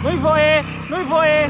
Nu-i voie! Nu-i voie!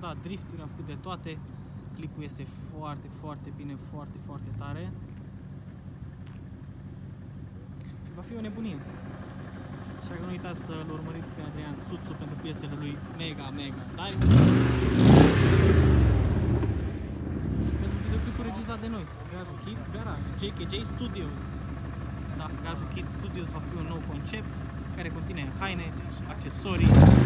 dat drifturi, am făcut de toate. Clipul este foarte, foarte bine, foarte, foarte tare. Va fi o nebunie. Așa că nu uitați să-l urmăriți pe Adrian Țuțu pentru piesele lui Mega Mega Dive. Și pentru videoclipul regizat de noi, Gaju Kid Garage, JKJ Studios. Da, Gaju Kid Studios va fi un nou concept care conține haine, accesorii.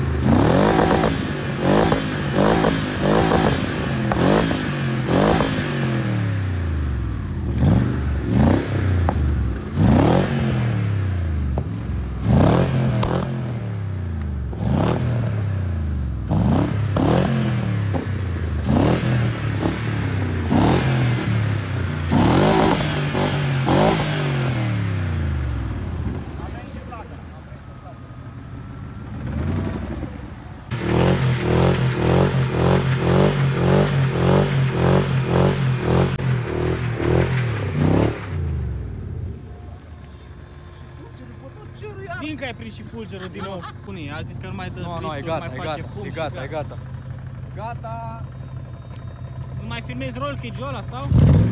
Fiindcă ai prins și fulgerul din nou, pune, a zis că nu mai dă drifturi, e gata, mai face fum. e gata, e gata. Gata! Nu mai filmezi roll cage-ul ăla sau?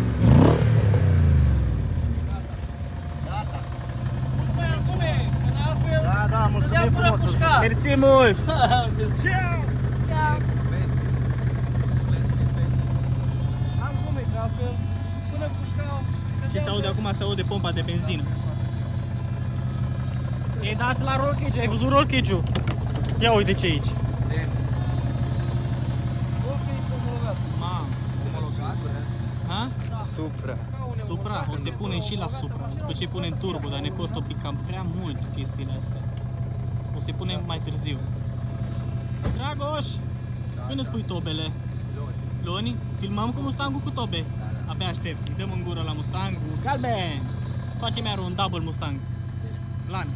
Gata. Da, da, mulțumim frumos. Mersi mult! Ciao! Am gume, că altfel până pușcau. Ce se aude acum? Se aude pompa de benzină. E dat la roll cage, ai văzut roll cage-ul? Ia uite ce aici. Mamă. Ha? Supra. Supra, o să punem și la Supra. După ce punem turbo, dar ne costă un pic cam prea mult chestiile astea. O să punem mai târziu. Dragoș! Când îți pui tobele? Loni? Filmăm cu Mustangul cu tobe. Abia aștept. Îi dăm în gură la Mustang. Galben! Facem iar un double Mustang. Plan.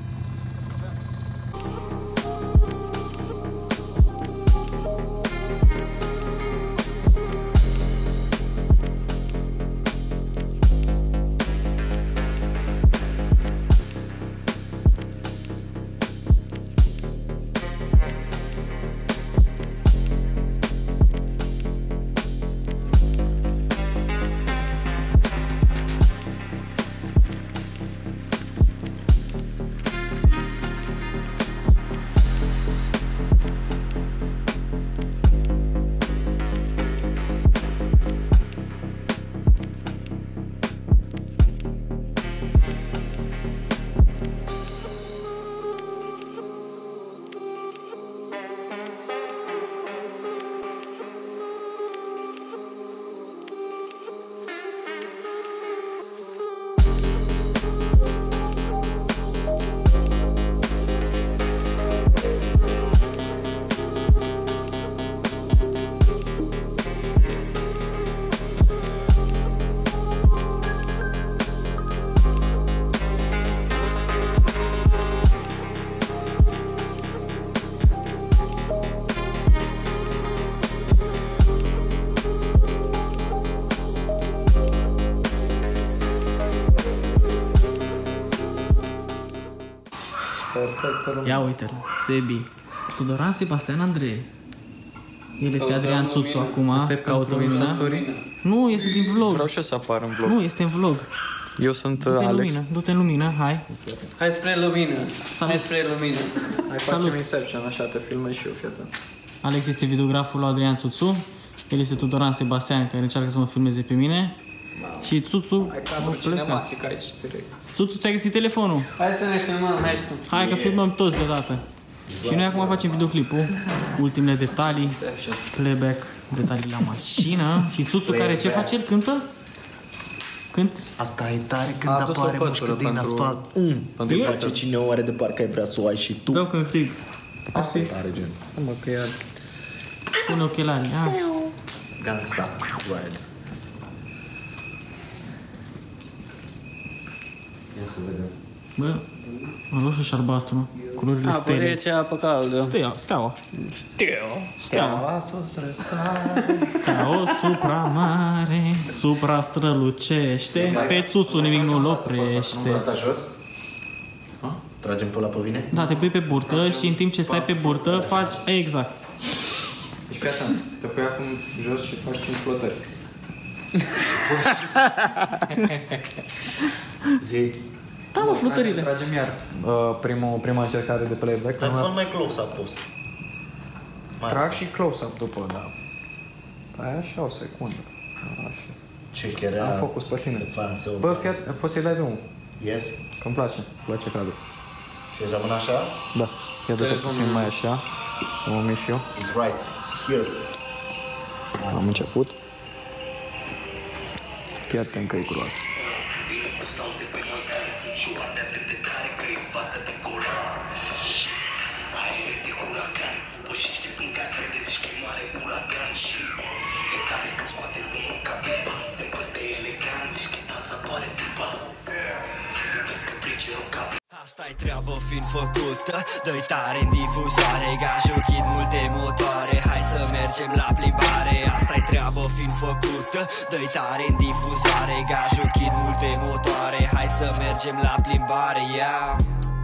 Ia uite-l, Sebi. Tudoran Sebastian Andrei. El este Adrian Țuțu acum, caută lumina. Nu, este din vlog. Vreau și eu să apar în vlog. Nu, este în vlog. Eu sunt Du-te în Alex. lumină, du-te în lumină, hai. Hai spre lumină. Salut. Hai spre lumină. Hai facem Inception, așa, te filmez și eu, fii atent. Alex este videograful lui Adrian Țuțu. El este Tudoran Sebastian, care încearcă să mă filmeze pe mine. Și Țuțu Ai a cadru plecat. cinematic aici, direct. Țuțu, ți-ai găsit telefonul? Hai să ne filmăm, hai și tu. Hai că filmăm toți deodată. Și noi acum facem videoclipul. Ultimele detalii, playback, detalii la mașină. Și Țuțu care ce face? El cântă? Cânt? Asta e tare când A adus o apare pătură mușcă din pentru- asfalt. pentru Te față. face cine o are de parcă ai vrea să o ai și tu. Dau când frig. Asta e tare, gen. Mă, că e... Pune ochelarii. Ah. Gangsta Ride. Ia să vedem. Bă, roșu și albastru, culorile Apă stele. rece, apă caldă. Steaua. Steaua. Steaua sus răsare. Ca o supramare, supra-strălucește, pe Țuțu nimic nu-l oprește. Asta jos? Tragem pe ăla pe vine? Da, te pui pe burtă și în timp ce stai pe burtă faci exact. Deci fii atent, te pui acum jos și faci 5 flotări. Zi. Da, mă, flutările. Tragem iar prima încercare de playback. Dar fă mai close-up pus. Trag și close-up după, da. Păi așa o secundă. Așa. Ce chiar era... Am focus pe tine. de față. Bă, poți să-i dai drumul. Yes? Că-mi place cadrul. Și îți rămân așa? Da. Ia dă-te puțin mai așa, să mă mișc eu. It's right here. Am început. Fii atent că e groasă. Vine cu sal de pe montan și o arde atât de tare că e fată de coran. Aere de huracan, pășește prin carte de zici că e mare uragan. Și e tare când scoate vânul ca pipa, se vede elegant, zici că e dansatoare tipa. Vezi că frige o cap. Asta-i treabă fiind făcută, dă-i tare în difuzare, gajochid multe motoare, hai să mergem la plimbare. Asta-i treabă fiind făcută, dă-i tare în difuzare, gajochid multe motoare, hai să mergem la plimbare, yeah.